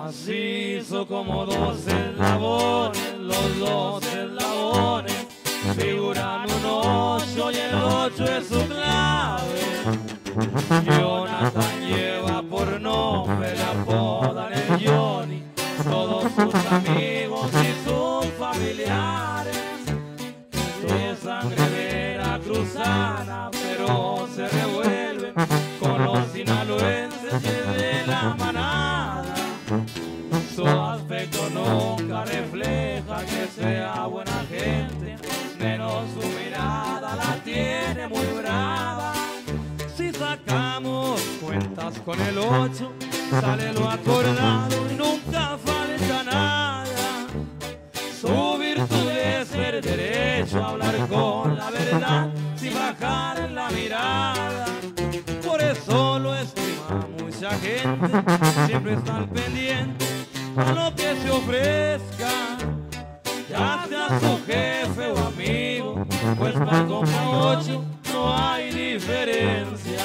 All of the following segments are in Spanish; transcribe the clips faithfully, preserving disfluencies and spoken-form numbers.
Macizo como dos eslabones, los dos eslabones figuran un ocho y el ocho es su clave. Jonathan lleva por nombre, le apodan el Johnny, todos sus amigos y sus familiares de sangre veracruzana, pero se revuelven con los sinaloenses de la manada. Su aspecto nunca refleja que sea buena gente, menos su mirada la tiene muy brava. Si sacamos cuentas con el ocho, sale lo acordado y nunca falta nada. Su virtud es ser derecho, hablar con la verdad, sin bajar en la mirada. Por eso lo estima mucha gente, siempre están pendientes a lo que se ofrezca, ya sea su jefe o amigo, pues para compa ocho no hay diferencia.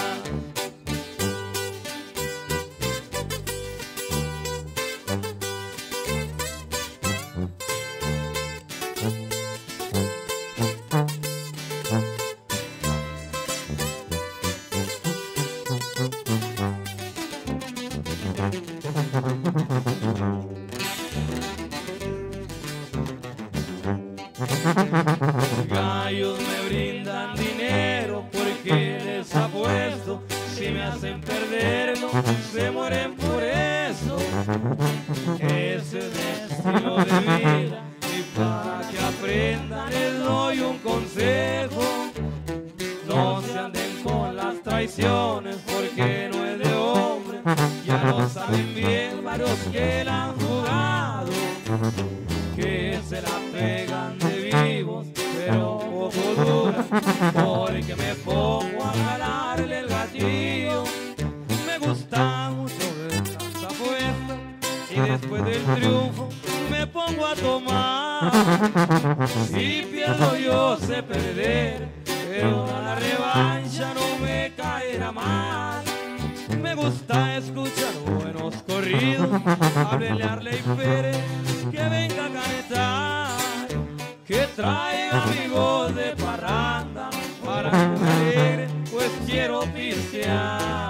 Gallos me brindan dinero porque les apuesto, si me hacen perderlo se mueren por eso. Ese es el estilo de vida y para que aprendan les doy un consejo: no se anden con las traiciones porque no es de hombre, ya lo saben bien varios que la han jugado, que se la pegan de vivos pero poco dura, porque me pongo a jalarle el gatillo. Me gusta mucho ver las apuestas y después del triunfo me pongo a tomar. Si pierdo yo sé perder, pero a la revancha no me caerá mal. Me gusta escuchar buenos corridos, háblele a Arley Pérez que venga a canetar, que traiga amigos de parranda para que me alegre, pues quiero pistear.